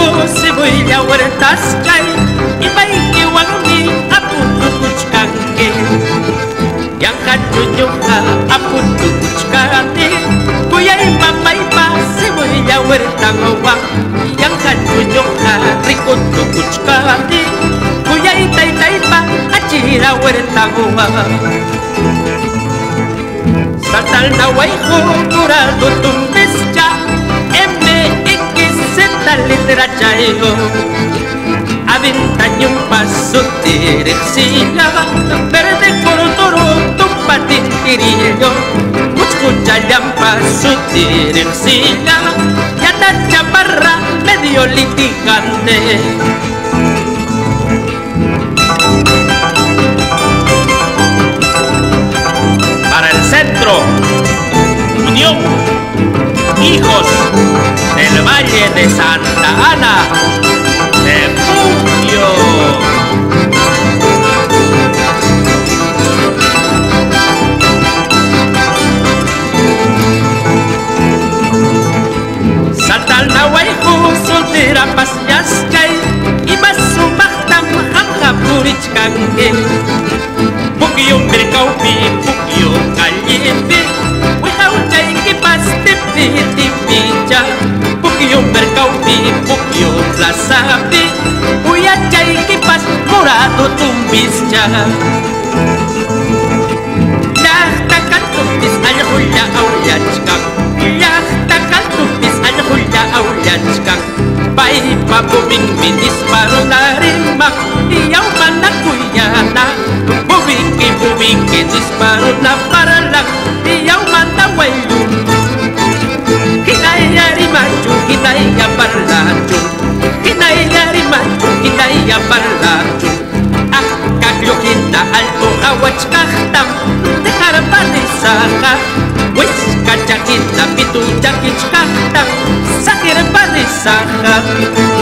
se voy a huertas chay y baiki wangi apuntu kuchkange yang kacunyuka apuntu kuchkate kuyay papaypa se voy a huertan wang yang kacunyuka rikutu kuchkate kuyay taytaypa achira huertan wang Satal na waiho curado tumbescha letra chayo aventaño un paso teresilla verde corotoro tumba tintirillo escucha ya un paso teresilla ya ta chaparra medio litigante para el centro Unión hijos del Valle de Santa Ana de Puquio. Satal Nahuayjo, soltera pasyaskay, ibas sumahtam hamha purichkange. Puquio mercaupi, Puquio callepe, without chay pas tipi Puquio mercaupi, Puquio plazapi Uyachay kipas morado tumbischa Llaqta kaltupis allqulla awllachkan Llaqta kaltupis allqulla awllachkan Paypa puminmi disparo narimak Iyawmana kuyana Pubiki disparo na paralak Iyawmana waylun Hinayari machu, hinaya parlacho Hinayari machu, hinaya parlacho Akakyo kita alto awachkahtam Dejar panisaha Wiska chakita pitu chakichkahtam Sakir panisaha